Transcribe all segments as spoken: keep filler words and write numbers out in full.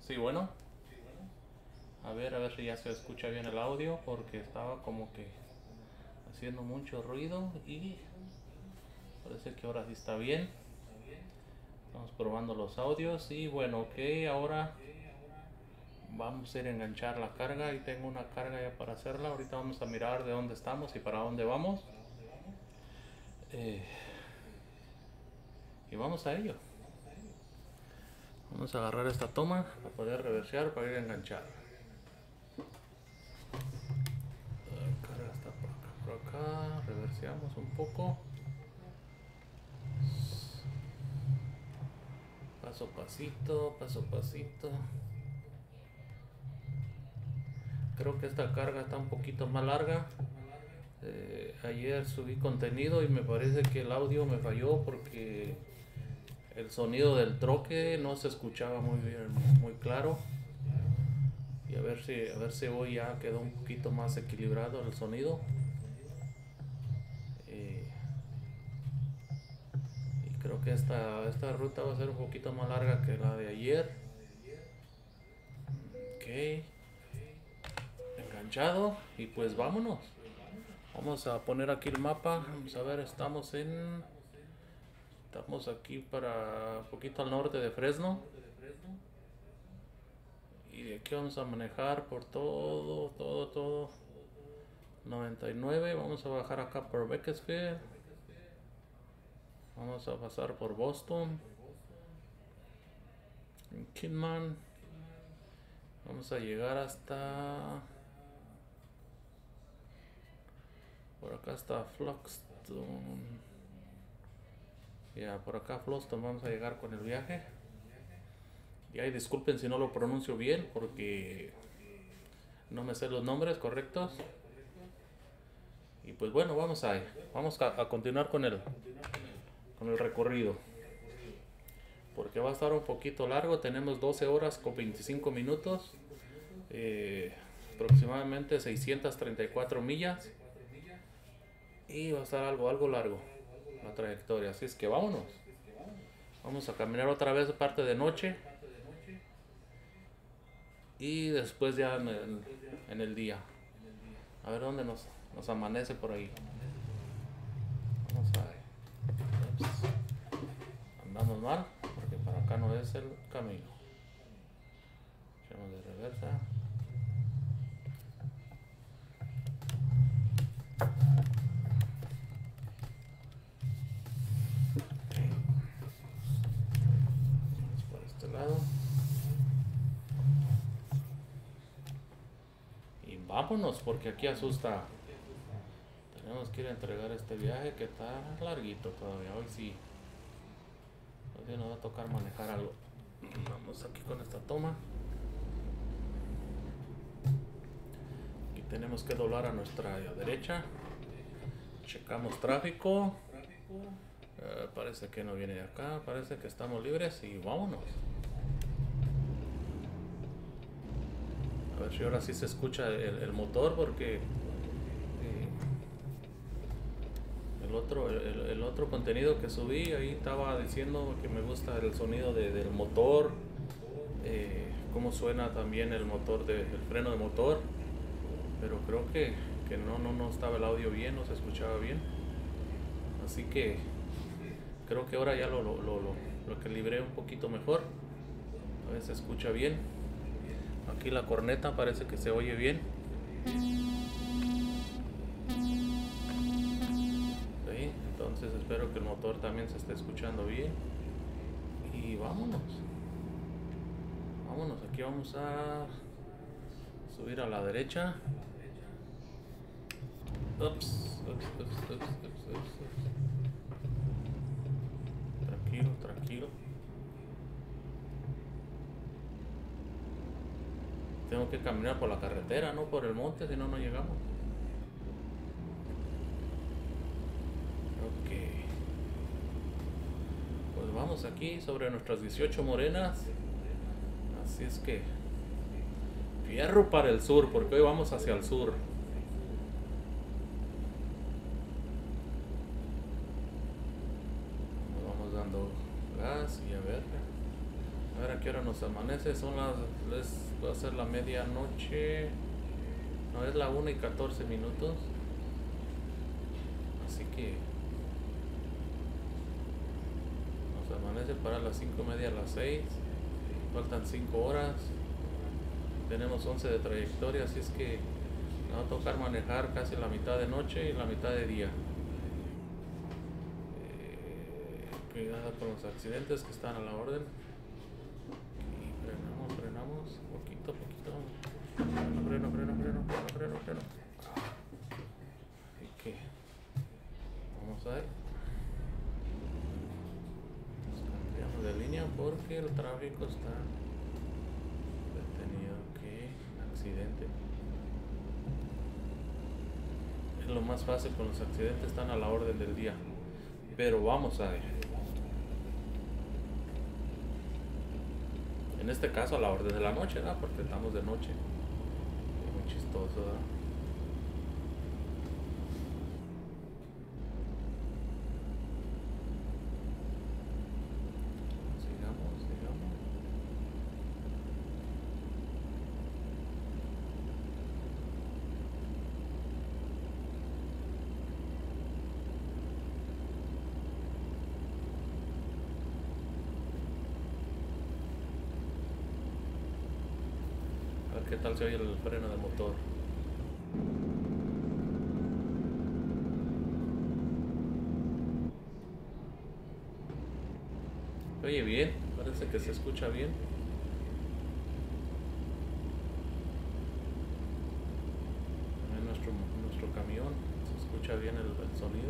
Sí, bueno. A ver, a ver si ya se escucha bien el audio porque estaba como que haciendo mucho ruido y parece que ahora sí está bien. Estamos probando los audios y bueno, ok, ahora vamos a ir a enganchar la carga y tengo una carga ya para hacerla. Ahorita vamos a mirar de dónde estamos y para dónde vamos. Eh, y vamos a ello. Vamos a agarrar esta toma para poder reversear para ir a enganchar. La carga está por acá, por acá. Reverseamos un poco. Paso a pasito, paso a pasito. Creo que esta carga está un poquito más larga. Eh, ayer subí contenido y me parece que el audio me falló porque el sonido del troque no se escuchaba muy bien, muy claro. Y a ver si, a ver si hoy ya quedó un poquito más equilibrado el sonido. Eh, y creo que esta, esta ruta va a ser un poquito más larga que la de ayer. Ok. Enganchado. Y pues vámonos. Vamos a poner aquí el mapa. Vamos a ver, estamos en... Estamos aquí para un poquito al norte de Fresno. Y de aquí vamos a manejar por todo, todo, todo. noventa y nueve. Vamos a bajar acá por Bakersfield. Vamos a pasar por Boston. En Kidman. Vamos a llegar hasta... Por acá está Fluxton. Ya, por acá Fluxton vamos a llegar con el viaje. Y ahí disculpen si no lo pronuncio bien porque no me sé los nombres correctos. Y pues bueno, vamos a, vamos a, a continuar con el, con el recorrido. Porque va a estar un poquito largo. Tenemos doce horas con veinticinco minutos. Eh, aproximadamente seiscientas treinta y cuatro millas. Y va a estar algo, algo largo la trayectoria. Así es que vámonos. Vamos a caminar otra vez parte de noche. Y después ya en el, en el día. A ver dónde nos, nos amanece por ahí. Vamos a ver. Ups. Andamos mal porque para acá no es el camino. Echamos de reversa. Okay. Vamos por este lado. Y vámonos porque aquí asusta. Tenemos que ir a entregar este viaje que está larguito todavía. Hoy sí. Hoy nos va a tocar manejar algo. Vamos aquí con esta toma. Aquí tenemos que doblar a nuestra derecha. Checamos tráfico. Uh, parece que no viene de acá. Parece que estamos libres y vámonos. A ver si ahora sí se escucha el, el motor porque eh, el, otro, el, el otro contenido que subí ahí estaba diciendo que me gusta el sonido de, del motor. Eh, cómo suena también el motor de, el freno de motor. Pero creo que, que no, no, no estaba el audio bien, no se escuchaba bien. Así que creo que ahora ya lo, lo, lo, lo, lo equilibré un poquito mejor. A ver si se escucha bien. Aquí la corneta parece que se oye bien. ¿Sí? Entonces espero que el motor también se esté escuchando bien. Y vámonos. Vámonos, aquí vamos a subir a la derecha. Ups, ups, ups, ups, ups, ups, ups. Tranquilo, tranquilo. Tengo que caminar por la carretera, no por el monte, si no, no llegamos. Ok. Pues vamos aquí sobre nuestras dieciocho morenas. Así es que... Fierro para el sur, porque hoy vamos hacia el sur. Vamos dando gas y a ver... A ver, aquí qué hora nos amanece. Son las, les va a ser la medianoche. No, es la una y catorce minutos. Así que nos amanece para las cinco y media a las seis. Faltan cinco horas. Tenemos once de trayectoria, así es que me va a tocar manejar casi la mitad de noche y la mitad de día. Eh, cuidado con los accidentes que están a la orden. Y frenamos, frenamos, poquito, poquito. Freno, freno, freno, freno, freno, freno, freno. Así que vamos a ver. Nos cambiamos de línea porque el tráfico está detenido. ¿Qué? Accidente. Es lo más fácil con los accidentes, están a la orden del día. Pero vamos a ver. En este caso a la orden de la noche, ¿verdad? Porque estamos de noche. Es muy chistoso, ¿verdad? Sigamos, sigamos. A ver qué tal se oye el freno de motor. Se oye bien, parece que se escucha bien. En nuestro, nuestro camión se escucha bien el, el sonido.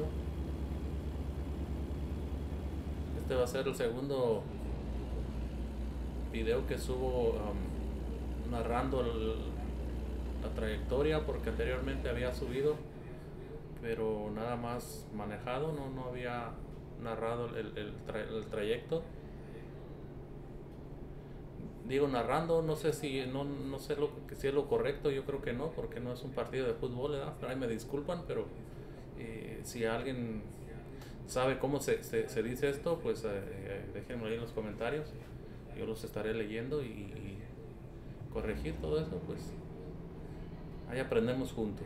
Este va a ser el segundo video que subo um, narrando el, la trayectoria, porque anteriormente había subido pero nada más manejado, no, no había narrado el, el, tra el trayecto. Digo narrando, no sé si no, no sé lo que si es lo correcto, yo creo que no, porque no es un partido de fútbol, ¿verdad? Pero ahí me disculpan, pero eh, si alguien sabe cómo se, se, se dice esto, pues eh, eh, déjenme ahí en los comentarios, yo los estaré leyendo y, y corregir todo eso, pues ahí aprendemos juntos.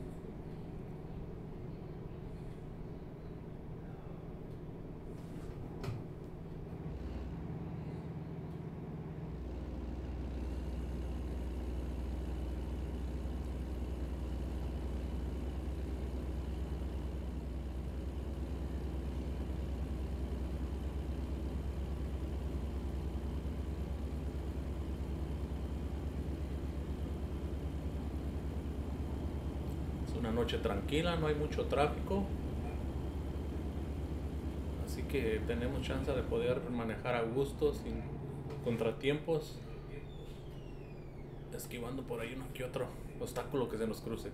Una noche tranquila, no hay mucho tráfico, así que tenemos chance de poder manejar a gusto sin contratiempos, esquivando por ahí uno que otro obstáculo que se nos cruce.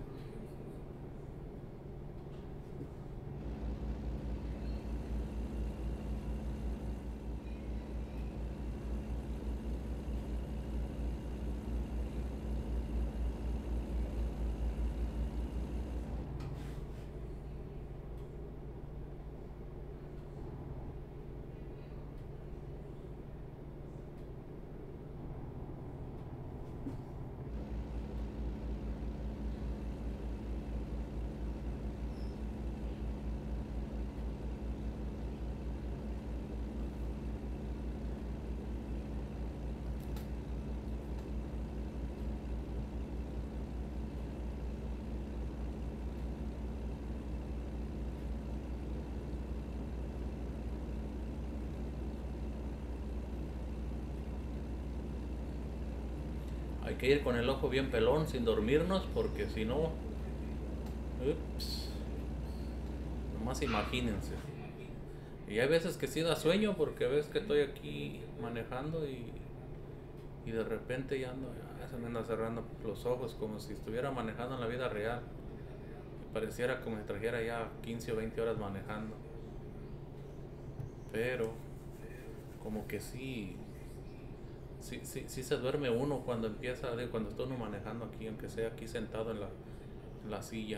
Hay que ir con el ojo bien pelón sin dormirnos, porque si no, ups, nomás imagínense. Y hay veces que sí da sueño, porque ves que estoy aquí manejando y, y de repente ya, ando, ya se me anda cerrando los ojos como si estuviera manejando en la vida real. Me pareciera como si trajera ya quince o veinte horas manejando. Pero como que sí, sí, sí, sí se duerme uno cuando empieza, cuando está uno manejando aquí, aunque sea aquí sentado en la, en la silla.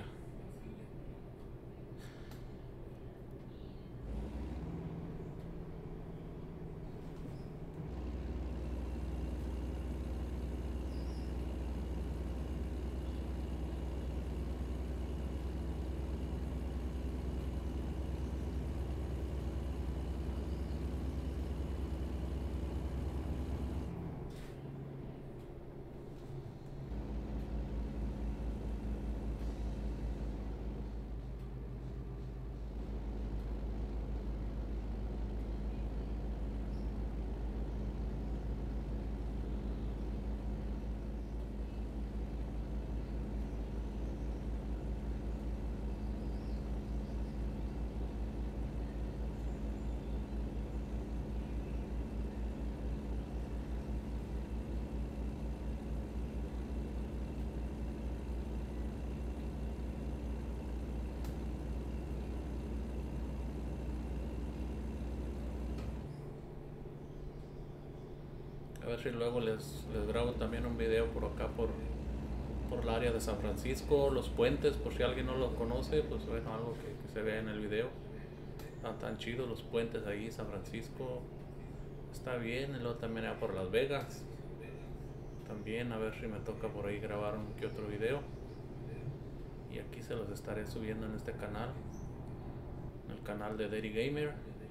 A ver si luego les, les grabo también un video por acá, por, por el área de San Francisco, los puentes, por si alguien no los conoce, pues bueno, algo que, que se vea en el video. Están tan chidos los puentes ahí, San Francisco. Está bien, y luego también allá por Las Vegas. También a ver si me toca por ahí grabar un que otro video. Y aquí se los estaré subiendo en este canal, en el canal de Daddy Gamer.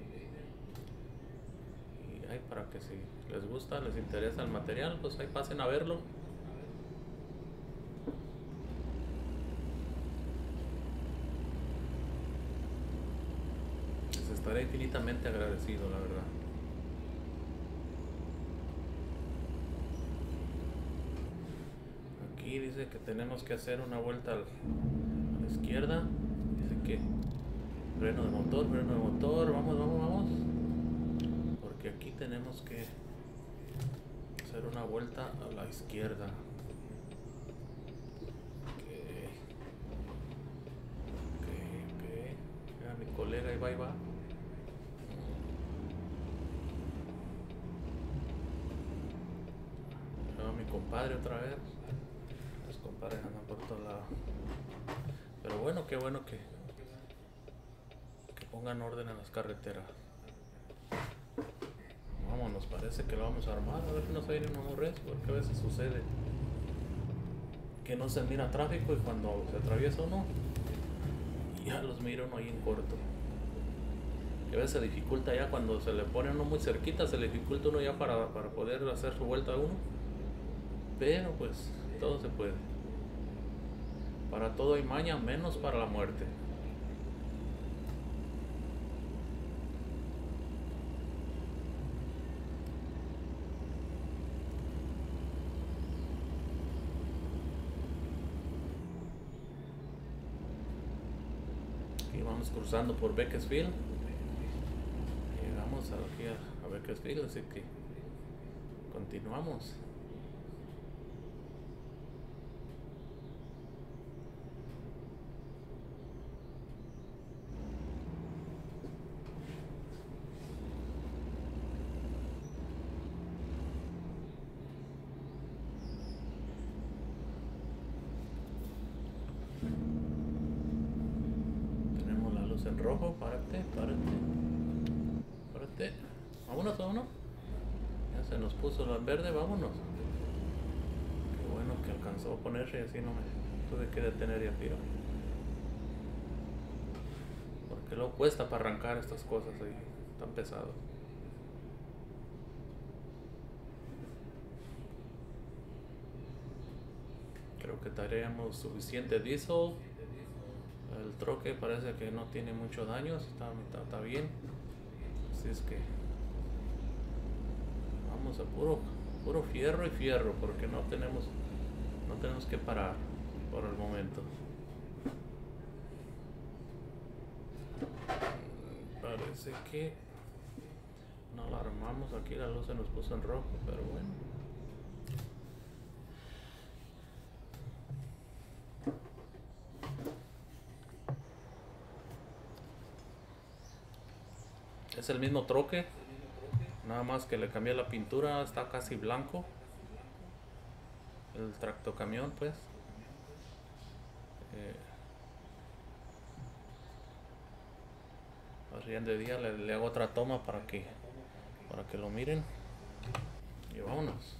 Y ahí para que si les gusta, les interesa el material, pues ahí pasen a verlo. Les estaré infinitamente agradecido, la verdad. Aquí dice que tenemos que hacer una vuelta a la izquierda. Dice que freno de motor, freno de motor, vamos, vamos, vamos. Porque aquí tenemos que hacer una vuelta a la izquierda. Ok, ok, ok. Mira, mi colega ahí va, ahí va. Ahí va mi compadre otra vez. Los compadres andan por todos lados. Pero bueno, qué bueno que, que pongan orden en las carreteras. Vamos, nos parece que lo vamos a armar. A ver si nos va a ir en un res, porque a veces sucede que no se mira tráfico y cuando se atraviesa uno, ya los mira uno ahí en corto. Que a veces se dificulta ya cuando se le pone uno muy cerquita, se le dificulta uno ya para, para poder hacer su vuelta a uno. Pero pues todo se puede. Para todo hay maña, menos para la muerte. Aquí vamos cruzando por Bakersfield. Llegamos aquí a, a Bakersfield, así que continuamos. En rojo, párate, párate, párate, vámonos, vámonos. Ya se nos puso la verde, vámonos. Qué bueno que alcanzó a ponerse y así no me tuve que detener y a tiro. Porque luego cuesta para arrancar estas cosas ahí, tan pesado. Creo que traemos suficiente diesel. El troque parece que no tiene mucho daño, está, está, está bien. Así es que vamos a puro, puro fierro y fierro, porque no tenemos, no tenemos que parar por el momento. Parece que no la armamos aquí, la luz se nos puso en rojo, pero bueno. Es el mismo troque, nada más que le cambié la pintura, está casi blanco. El tractocamión, pues. Eh, así de día le, le hago otra toma para que, para que lo miren. Y vámonos.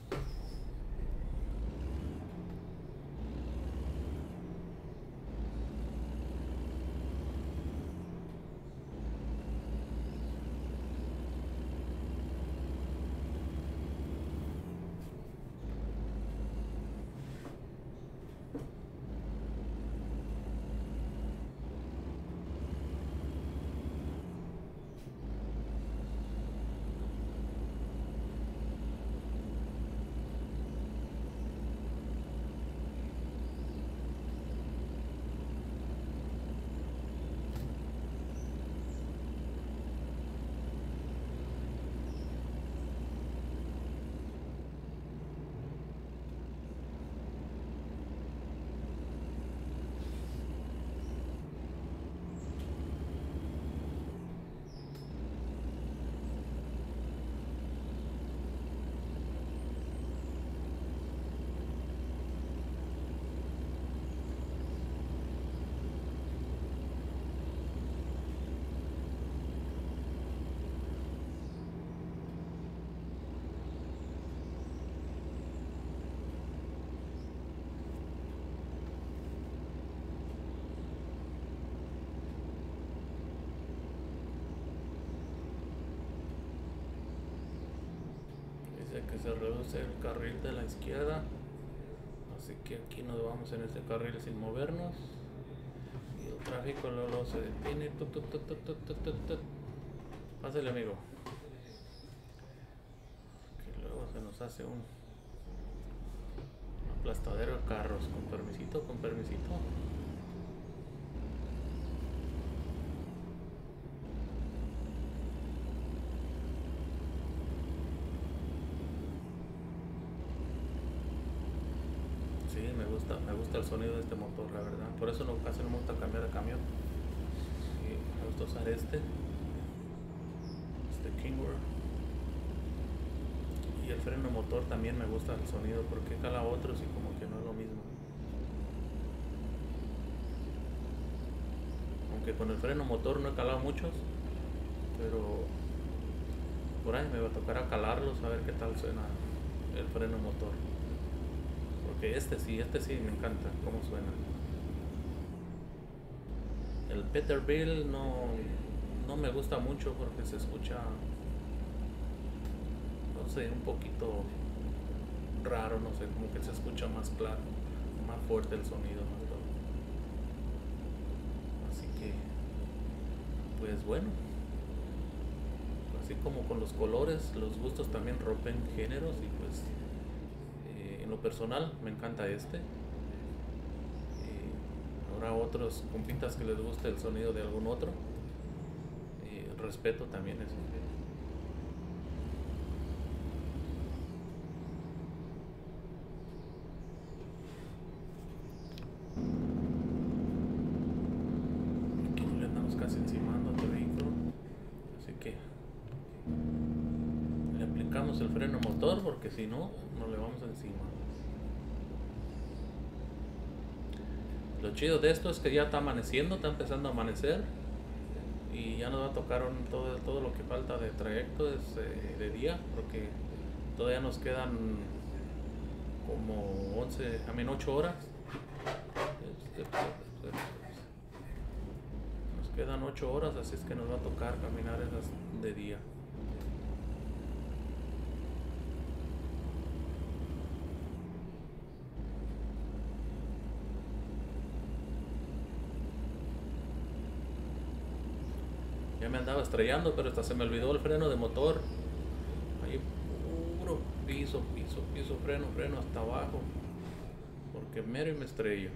que se reduce el carril de la izquierda, así que aquí nos vamos en este carril sin movernos y el tráfico luego se detiene. Tut, tut, tut, tut, tut, tut, tut. Pásale, amigo, que luego se nos hace un aplastadero de carros. Con permisito, con permisito. Sí, me gusta, me gusta el sonido de este motor, la verdad. Por eso no, casi no me gusta cambiar de camión. Y me gusta usar este, este Kingworth. Y el freno motor también me gusta el sonido, porque cala otros y como que no es lo mismo. Aunque con el freno motor no he calado muchos, pero por ahí me va a tocar a calarlos a ver qué tal suena el freno motor. Porque este sí, este sí me encanta cómo suena. El Peterbilt no, no me gusta mucho porque se escucha, no sé, un poquito raro, no sé, como que se escucha más claro, más fuerte el sonido, ¿no? Así que, pues bueno, así como con los colores, los gustos también rompen géneros y pues eh, en lo personal me encanta este. Eh, habrá otros compitas que les guste el sonido de algún otro. Eh, respeto también eso. Aquí no le andamos casi encimando a otro vehículo, así que le aplicamos el freno motor porque si no, no le vamos encima. Lo chido de esto es que ya está amaneciendo, está empezando a amanecer y ya nos va a tocar un, todo, todo lo que falta de trayecto es eh, de día, porque todavía nos quedan como once, a menos ocho horas. Nos quedan ocho horas, así es que nos va a tocar caminar esas de día. Ya me andaba estrellando, pero hasta se me olvidó el freno de motor. Ahí puro piso, piso, piso, freno, freno hasta abajo. Porque mero y me estrello.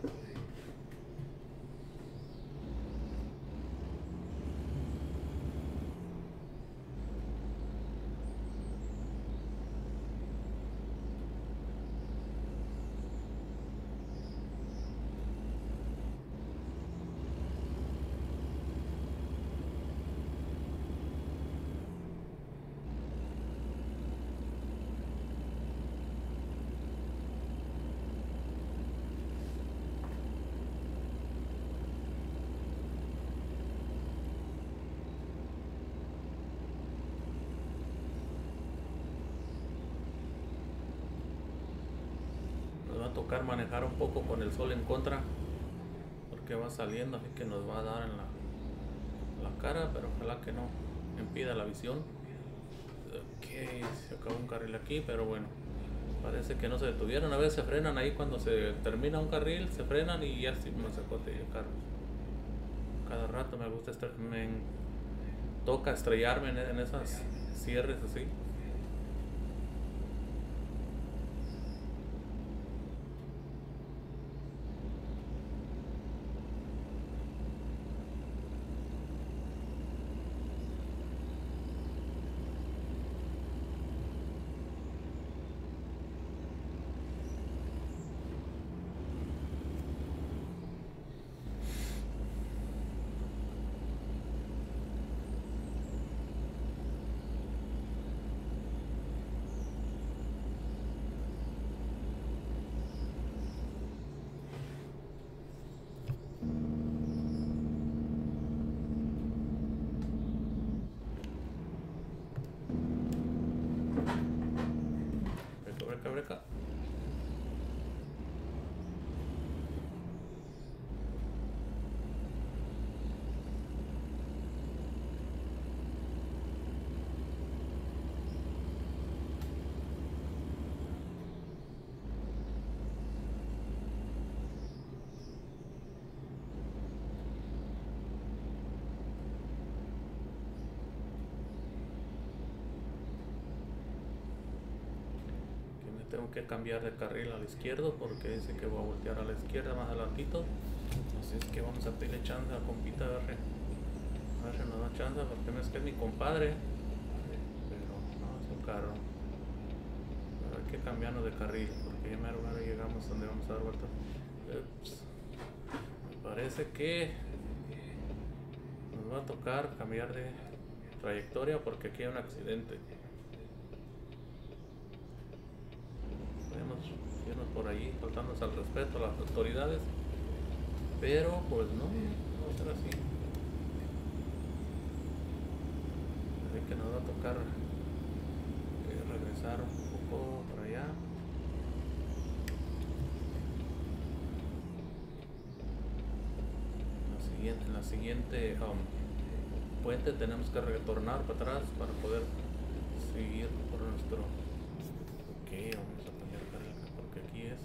Tocar manejar un poco con el sol en contra porque va saliendo, así que nos va a dar en la, la cara, pero ojalá que no impida la visión. Ok, se acabó un carril aquí, pero bueno, parece que no se detuvieron. A veces se frenan ahí cuando se termina un carril, se frenan y ya sí me sacó el carro. Cada rato me gusta estar, me toca estrellarme en, en esas cierres así. Breca, breca. tengo que cambiar de carril al izquierdo porque dice que voy a voltear a la izquierda más adelantito. Así es que vamos a pedirle chance a compita, a ver, a ver si nos da chance, porque no es que es mi compadre, pero no, es un carro. Pero hay que cambiarnos de carril porque ya mero mero llegamos donde vamos a dar vuelta. Ups. Me parece que nos va a tocar cambiar de trayectoria porque aquí hay un accidente. Podemos irnos por allí faltándonos al respeto a las autoridades, pero pues no, no va a ser así. Así que nos va a tocar eh, regresar un poco para allá. En la siguiente, en la siguiente um, puente tenemos que retornar para atrás para poder seguir por nuestro. Ok, vamos a cambiar de carril porque aquí es.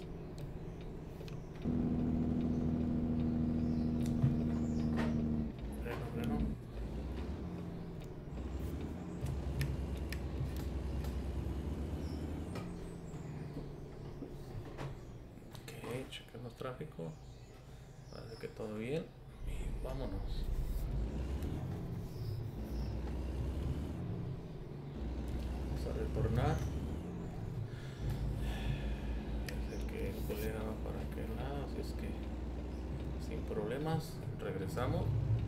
Freno, freno. Ok, chequemos tráfico. Parece que todo bien. Y vámonos. Vamos a retornar. Parece que el colega va para aquel lado, así es que sin problemas regresamos.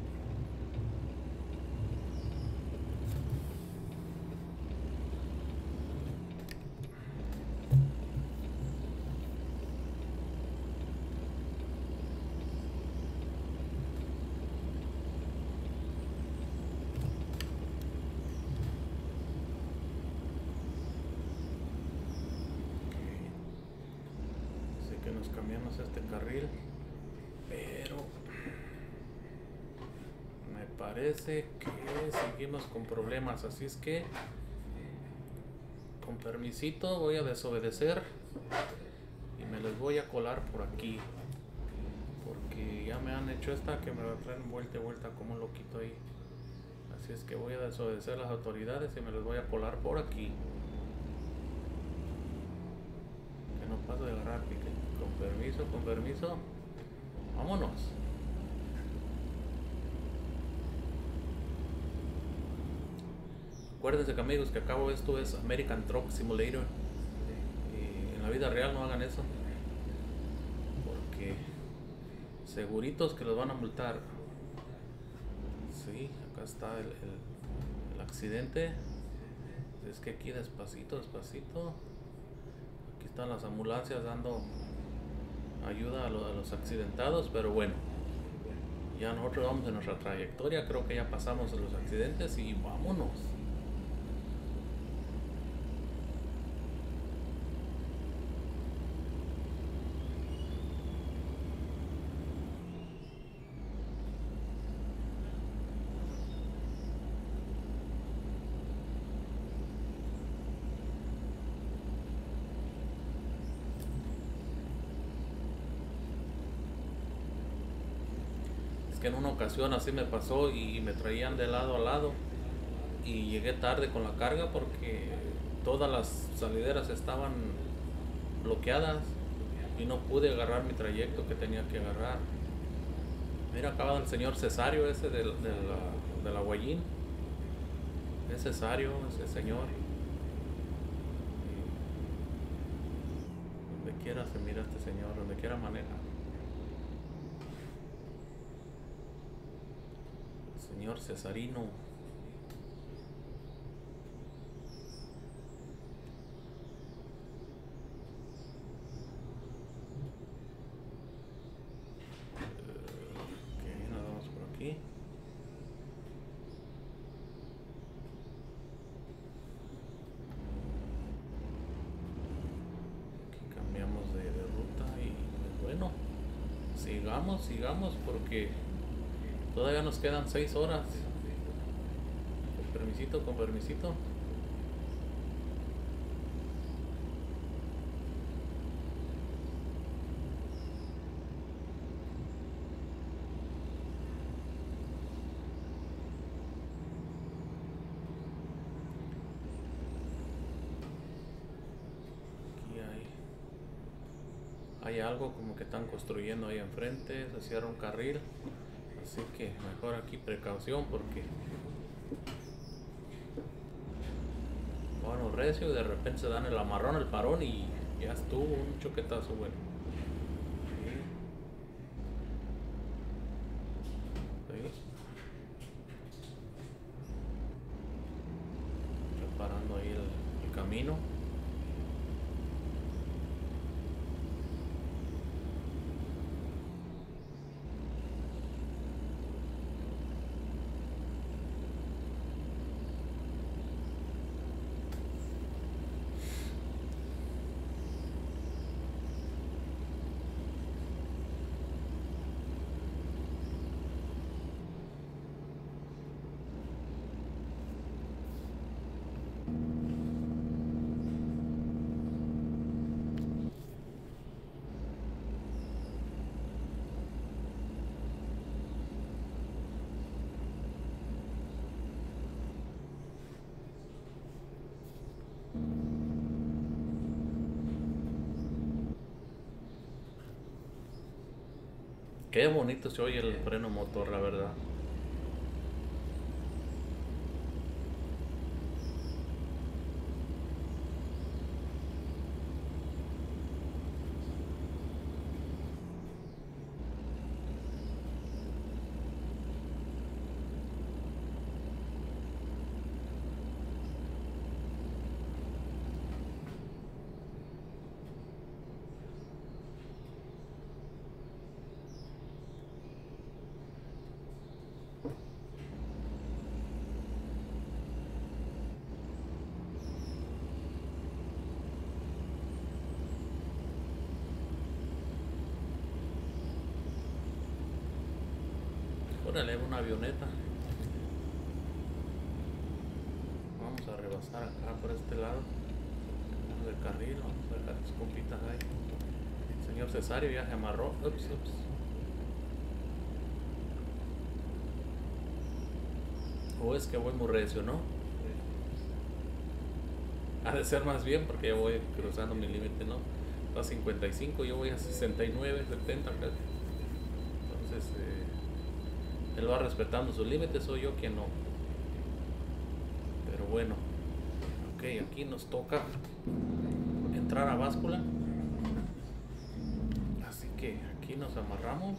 Que nos cambiamos a este carril, pero me parece que seguimos con problemas, así es que con permisito voy a desobedecer y me les voy a colar por aquí porque ya me han hecho esta que me va a traer vuelta y vuelta como un loquito ahí, así es que voy a desobedecer a las autoridades y me les voy a colar por aquí, que no paso de agarrar pique. Con permiso, con permiso. Vámonos. Acuérdense que amigos que acabo esto es American Truck Simulator. Y en la vida real no hagan eso. Porque seguritos que los van a multar. Sí, acá está el, el, el accidente. Es que aquí despacito, despacito. Aquí están las ambulancias dando ayuda a, lo, a los accidentados, pero bueno, ya nosotros vamos en nuestra trayectoria, creo que ya pasamos los accidentes y vámonos. Que en una ocasión así me pasó y me traían de lado a lado y llegué tarde con la carga porque todas las salideras estaban bloqueadas y no pude agarrar mi trayecto que tenía que agarrar. Mira, acaba el señor Cesario ese del, del, del Aguayín. Es Cesario, ese señor. Y donde quiera se mira este señor, donde quiera maneja. Señor Cesarino. Ok, nada más por aquí. Aquí cambiamos de, de ruta y pues bueno, sigamos, sigamos porque todavía nos quedan seis horas. Con permisito, con permisito. Aquí hay hay algo como que están construyendo ahí enfrente, se cierra un carril, así que mejor aquí precaución porque bueno, recio y de repente se dan el amarrón, el parón y ya estuvo un choquetazo bueno. Sí. Sí. Preparando ahí el, el camino. Qué bonito se oye el freno motor, la verdad. Órale, una avioneta. Vamos a rebasar acá por este lado. Vamos de carril, vamos a dejar tus compitas ahí. El señor Cesario ya se amarró. Ups, ups. O es que voy muy recio, ¿no? Ha de ser más bien porque yo voy cruzando mi límite, ¿no? A cincuenta y cinco, yo voy a sesenta y nueve, setenta casi. Entonces, eh, él va respetando sus límites, soy yo quien no. Pero bueno, ok, aquí nos toca entrar a báscula. Así que aquí nos amarramos.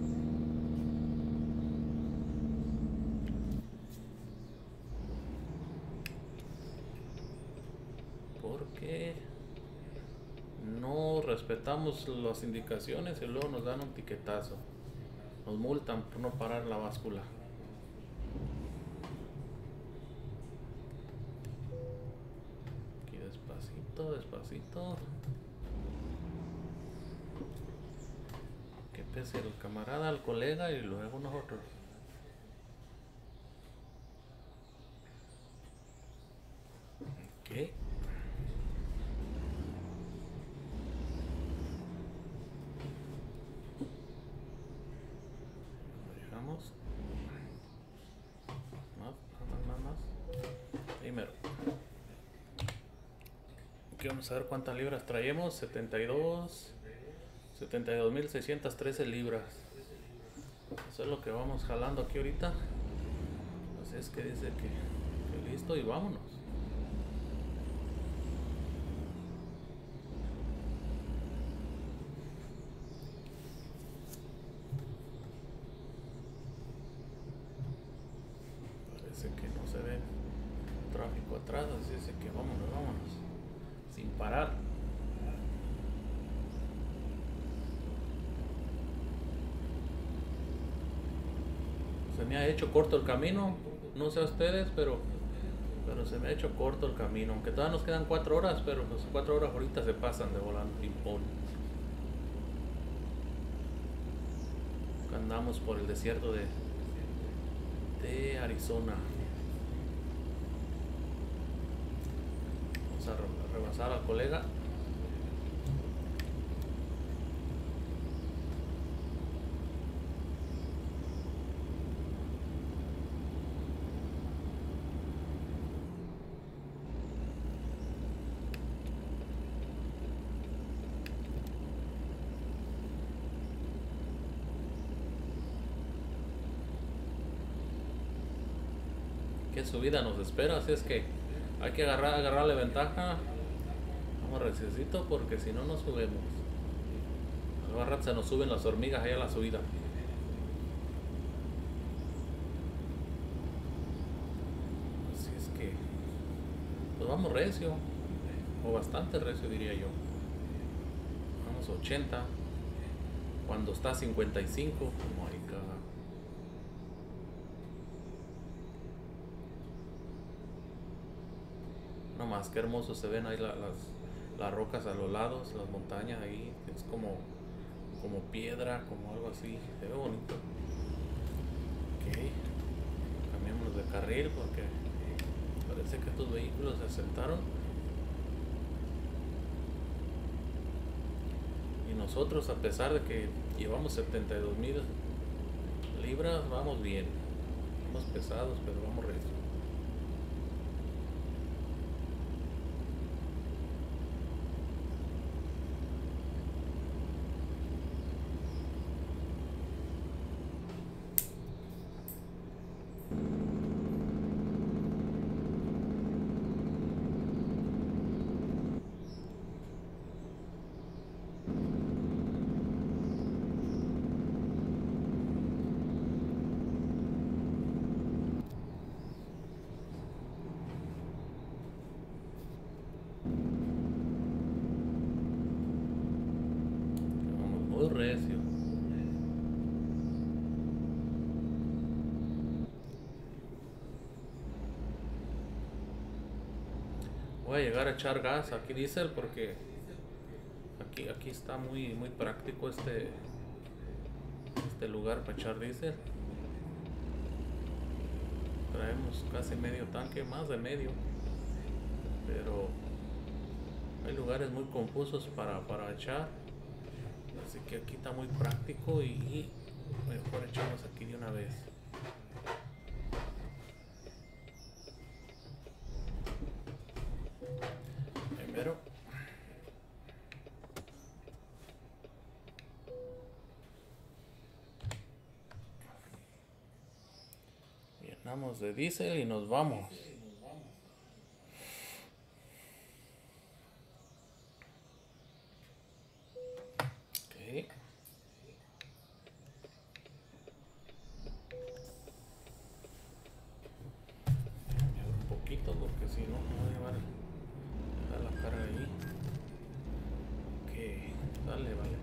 Porque no respetamos las indicaciones y luego nos dan un tiquetazo. Nos multan por no parar la báscula. Aquí despacito, despacito. Que pese el camarada al colega y luego nosotros. Ok. Dejamos. Más, más, más, más. Primero. Ok, vamos a ver cuántas libras traemos. setenta y dos. setenta y dos mil seiscientas trece libras. Eso es lo que vamos jalando aquí ahorita. Así es que dice que, que listo y vámonos. Parece que no se ve tráfico atrás, así es que vámonos, vámonos. Sin parar. Se me ha hecho corto el camino, no sé a ustedes, pero pero se me ha hecho corto el camino, aunque todavía nos quedan cuatro horas, pero pues cuatro horas ahorita se pasan de volando ping pong. Andamos por el desierto de de Arizona. Vamos a rebasar al colega. qué subida nos espera, así es que hay que agarrar, agarrarle ventaja. Vamos recesito porque si no, no subimos. Al rato se nos suben las hormigas allá a la subida. Así es que, pues vamos recio, o bastante recio diría yo. Vamos ochenta, cuando está cincuenta y cinco, como hay caga. No más, qué hermoso se ven ahí la- las, las rocas a los lados, las montañas ahí, es como, como piedra, como algo así, se ve bonito. Ok, cambiémonos de carril porque parece que estos vehículos se sentaron. Y nosotros, a pesar de que llevamos setenta y dos mil libras, vamos bien. Vamos pesados, pero vamos recio. Vamos muy recio. Voy a llegar a echar gas aquí diésel porque aquí, aquí está muy, muy práctico este, este lugar para echar diésel. Traemos casi medio tanque, más de medio, pero hay lugares muy confusos para, para echar, así que aquí está muy práctico y mejor echamos aquí de una vez. Primero llenamos de diésel y nos vamos. Okay. Un poquito porque si no me voy a llevar, dejar la cara ahí. Ok, dale, vale.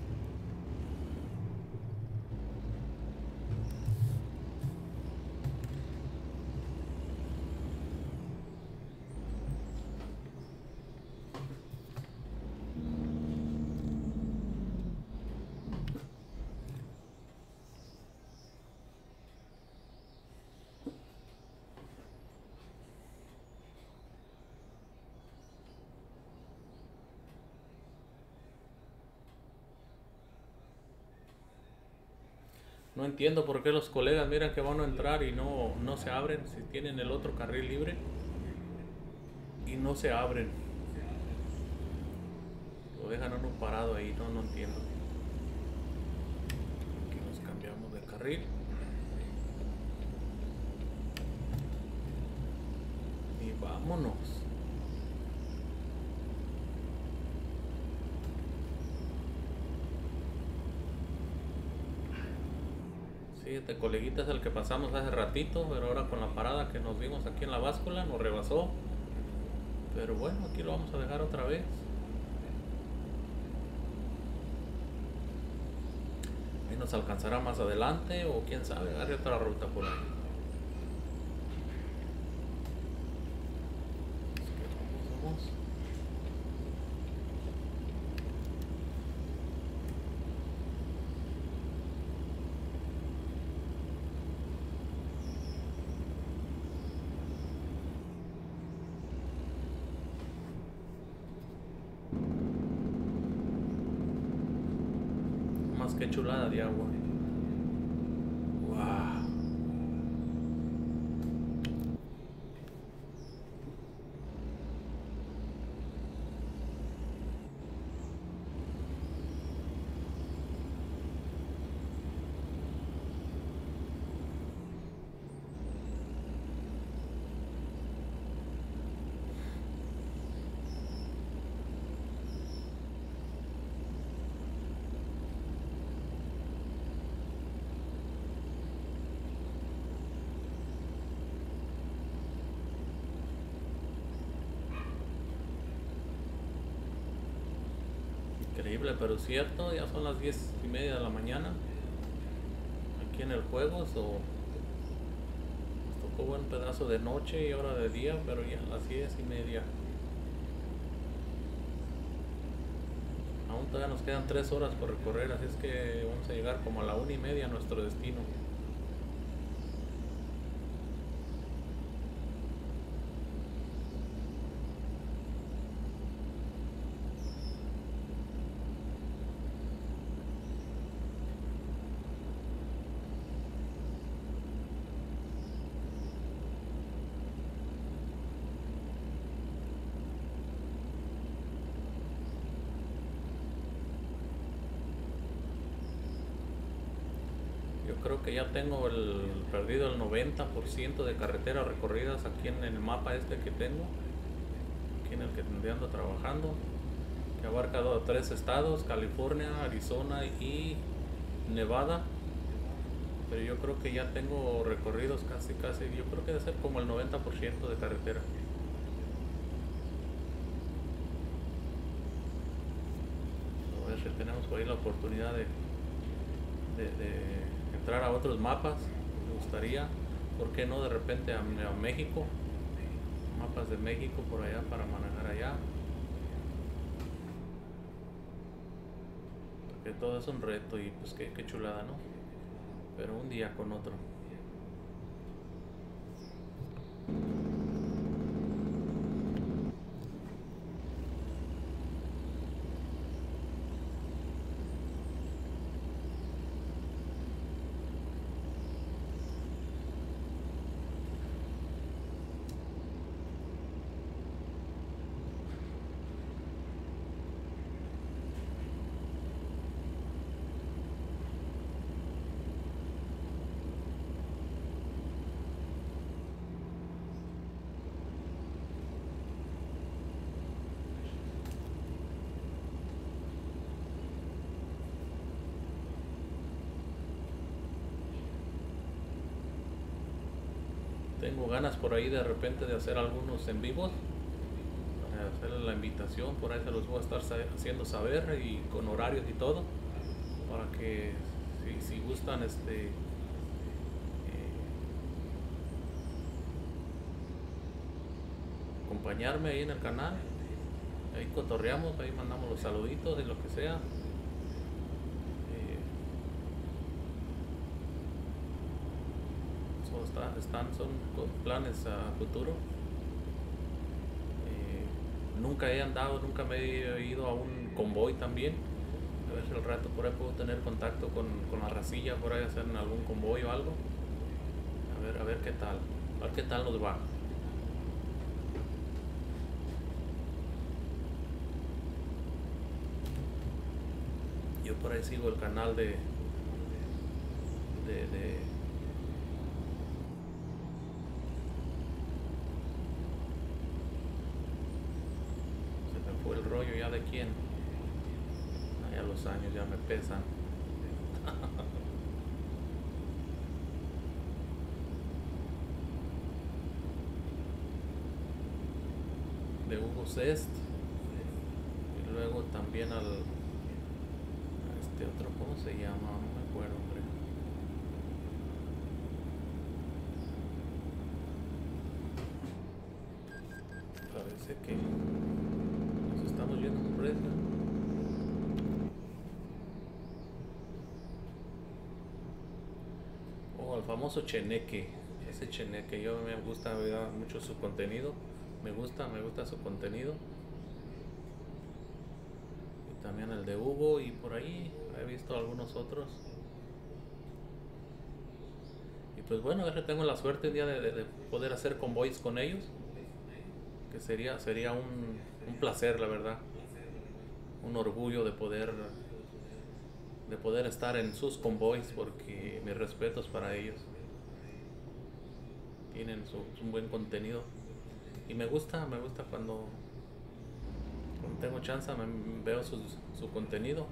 No entiendo por qué los colegas miran que van a entrar y no, no se abren si tienen el otro carril libre y no se abren. Lo dejan a uno parado ahí, no, no entiendo. Aquí nos cambiamos de carril. Y vámonos. Sí, este coleguita es el que pasamos hace ratito, pero ahora con la parada que nos dimos aquí en la báscula nos rebasó. Pero bueno, aquí lo vamos a dejar otra vez. Ahí nos alcanzará más adelante o quién sabe, agarre otra ruta por ahí. Vamos, vamos. Más que chulada de agua. Wow. Increíble, pero cierto, ya son las diez y media de la mañana. Aquí en el juego, so, nos tocó buen pedazo de noche y hora de día, pero ya a las diez y media. Aún todavía nos quedan tres horas por recorrer, así es que vamos a llegar como a la una y media a nuestro destino. Yo creo que ya tengo el perdido el noventa por ciento de carreteras recorridas aquí en el mapa este que tengo, aquí en el que ando trabajando, que abarca dos, tres estados, California, Arizona y Nevada. Pero yo creo que ya tengo recorridos casi, casi, yo creo que debe ser como el noventa por ciento de carretera. A ver si tenemos por ahí la oportunidad de, de, de entrar a otros mapas. Me gustaría, ¿por qué no de repente a, a México? Mapas de México por allá para manejar allá. Porque todo es un reto y pues qué, qué chulada, ¿no? Pero un día con otro. Tengo ganas por ahí de repente de hacer algunos en vivos, para hacerles la invitación, por ahí se los voy a estar haciendo saber y con horarios y todo, para que si, si gustan este eh, acompañarme ahí en el canal, ahí cotorreamos, ahí mandamos los saluditos y lo que sea. Están, son planes a futuro. Eh, nunca he andado, nunca me he ido a un convoy también. A ver si al rato por ahí puedo tener contacto con, con la racilla, por ahí hacer en algún convoy o algo. A ver, a ver qué tal, a ver qué tal nos va. Yo por ahí sigo el canal de de, de el rollo ya de quién. Ya los años ya me pesan. De Hugo Cest. Y luego también al a este otro, ¿cómo se llama? No me acuerdo, hombre. Parece que nos estamos yendo por eso. Oh, el famoso Cheneque. Ese Cheneque, yo me gusta mucho su contenido. Me gusta, me gusta su contenido. Y también el de Hugo y por ahí he visto algunos otros. Y pues bueno, a ver, tengo la suerte un día de, de, de poder hacer convoys con ellos. Que sería, sería un, un placer, la verdad. Un orgullo de poder de poder estar en sus convoys, porque mis respetos para ellos. Tienen su, un buen contenido y me gusta, me gusta cuando, cuando tengo chance me, veo su, su contenido.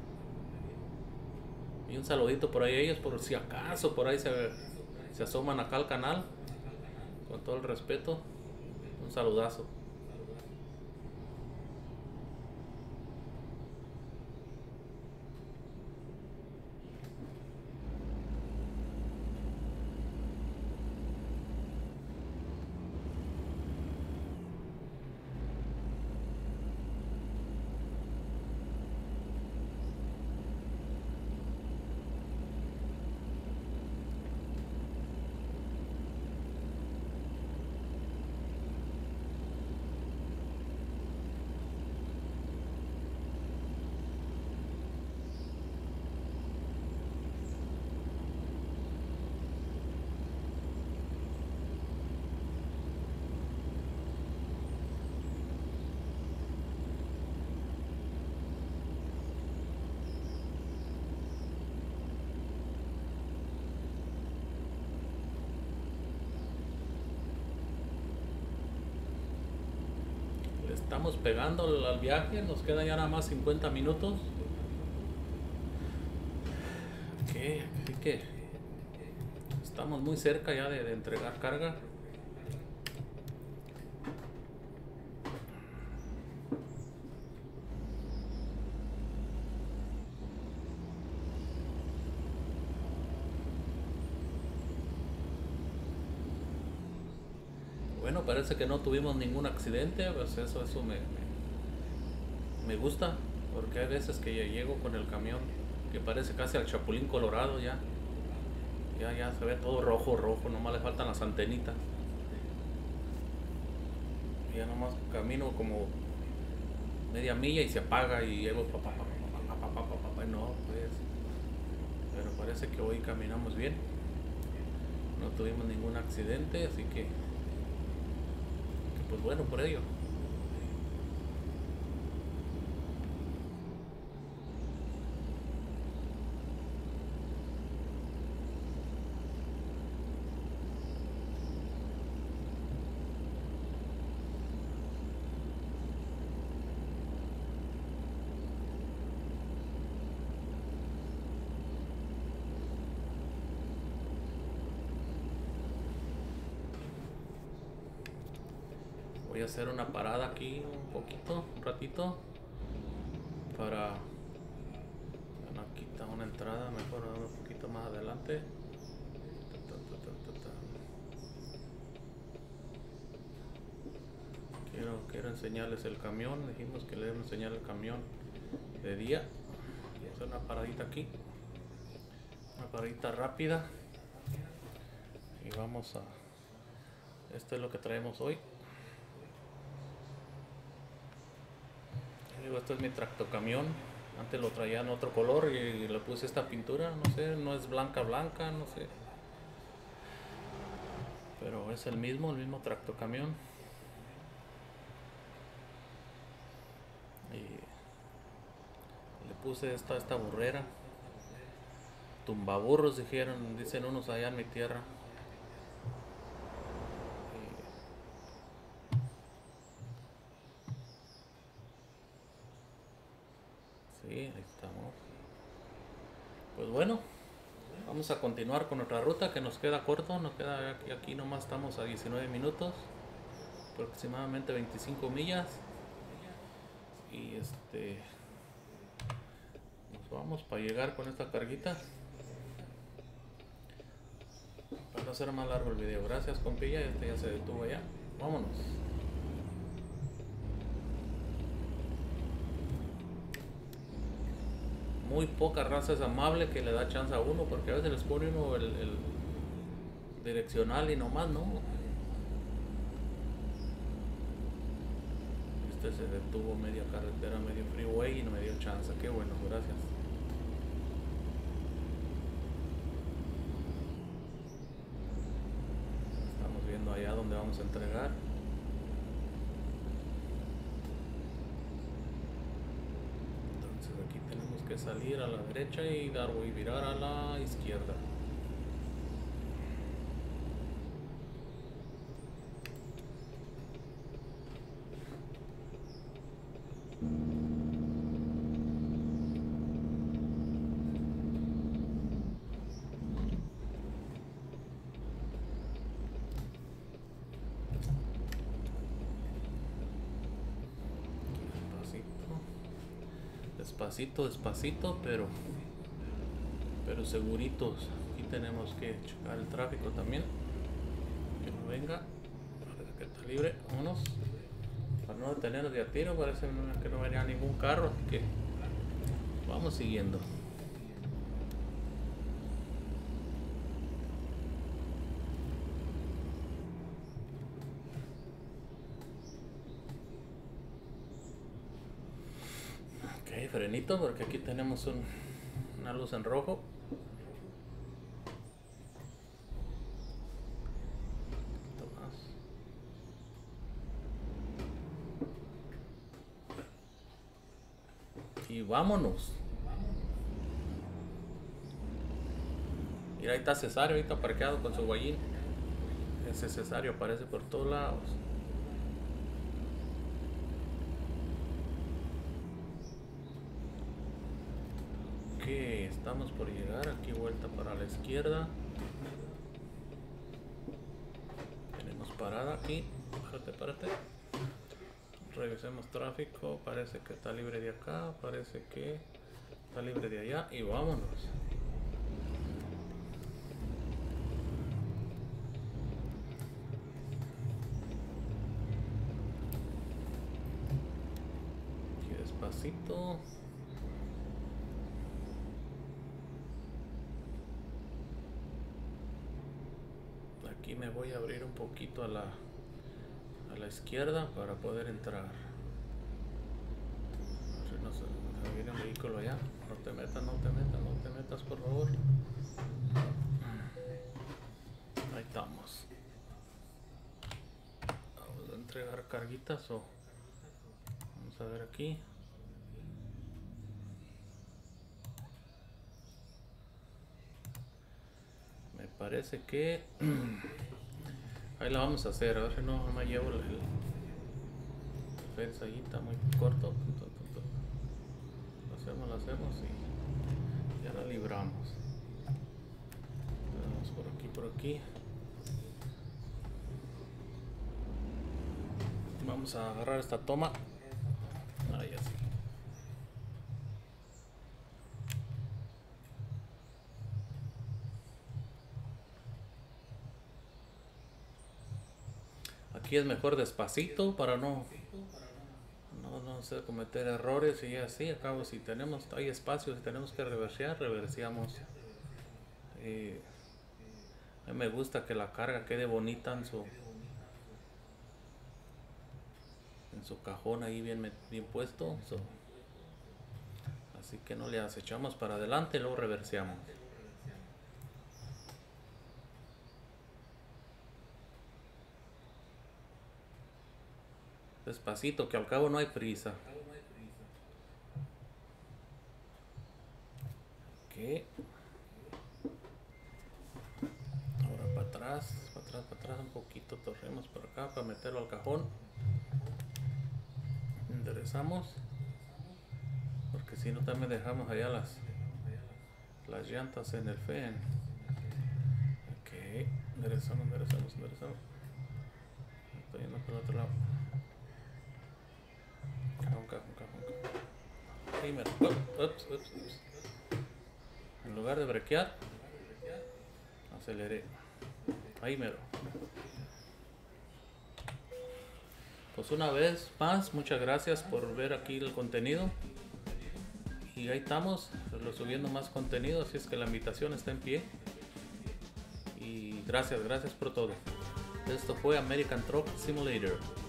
Y un saludito por ahí a ellos, por si acaso por ahí se, se asoman acá al canal, con todo el respeto, un saludazo. estamos pegando al, al viaje. Nos quedan ya nada más cincuenta minutos. Ok, así que estamos muy cerca ya de, de entregar carga. Bueno, parece que no tuvimos ningún accidente, pues eso, eso me, me, me gusta, porque hay veces que ya llego con el camión que parece casi al Chapulín Colorado ya, ya, ya se ve todo rojo, rojo, nomás le faltan las antenitas. Y ya nomás camino como media milla y se apaga y llego pa, pa, pa, pa, pa, pa, pa, pa, pa, no, pues, pero parece que hoy caminamos bien, no tuvimos ningún accidente, así que pues bueno por ello. Voy a hacer una parada aquí un poquito, un ratito, para... Bueno, aquí está una entrada, mejor un poquito más adelante. Ta, ta, ta, ta, ta. Quiero, quiero enseñarles el camión, dijimos que le debemos enseñar el camión de día. Voy a hacer una paradita aquí, una paradita rápida. Y vamos a... Esto es lo que traemos hoy. Este es mi tractocamión. Antes lo traía en otro color y le puse esta pintura, no sé, no es blanca blanca, no sé, pero es el mismo, el mismo tractocamión. Y le puse esta, esta burrera, tumbaburros dijeron, dicen unos allá en mi tierra. Sí, ahí estamos. Pues bueno, vamos a continuar con nuestra ruta que nos queda corto, nos queda aquí, aquí nomás estamos a diecinueve minutos, aproximadamente veinticinco millas. Y este nos vamos para llegar con esta carguita para no hacer más largo el video. Gracias compilla, este ya se detuvo ya. Vámonos. Muy poca raza es amable que le da chance a uno, porque a veces les pone uno el, el direccional y nomás no. Este se detuvo media carretera, medio freeway y no me dio chance. Qué bueno, gracias. Estamos viendo allá donde vamos a entregar. Aquí tenemos que salir a la derecha y dar y virar a la izquierda. Despacito, despacito, pero pero seguritos. Aquí tenemos que checar el tráfico también, que no venga, parece que está libre, vámonos, para no detenernos de a tiro. Parece que no venía ningún carro, así que vamos siguiendo. Ok, frenito, porque aquí tenemos un, una luz en rojo. Y vámonos. Mira, ahí está Cesario, ahí está parqueado con su guayín. Ese Cesario aparece por todos lados. Ok, estamos por llegar. Aquí vuelta para la izquierda. Tenemos parada aquí. Párate, párate. Revisemos tráfico. Parece que está libre de acá. Parece que está libre de allá. Y vámonos. Aquí despacito. Aquí me voy a abrir un poquito a la a la izquierda para poder entrar. Si no se, se viene un vehículo allá. No te metas, no te metas, no te metas, por favor. Ahí estamos. Vamos a entregar carguitas o vamos a ver aquí. Me parece que ahí la vamos a hacer. A ver si no me llevo el, el fence ahí, está muy corto. Lo hacemos, lo hacemos y ya la libramos. Vamos por aquí, por aquí. Vamos a agarrar esta toma. Ahí así. Aquí es mejor despacito para no no, no sé, cometer errores y así. Acabo, si tenemos, hay espacio, si tenemos que reversear, reverseamos. Eh, a mí me gusta que la carga quede bonita en su en su cajón ahí bien, bien puesto. So, así que no le acechamos para adelante y luego reverseamos. Despacito, que al cabo no hay prisa. Ok. Ahora para atrás, para atrás, para atrás un poquito. Torremos por acá para meterlo al cajón. Enderezamos. Porque si no también dejamos allá las las llantas en el fen. Ok. Enderezamos, enderezamos, enderezamos. Estoy yendo por el otro lado. Cajón, cajón, cajón, cajón. Primero. Ups, ups, ups. En lugar de brequear, aceleré. Ahí mero. Pues una vez más, muchas gracias por ver aquí el contenido. Y ahí estamos, lo subiendo más contenido, así es que la invitación está en pie. Y gracias, gracias por todo. Esto fue American Truck Simulator.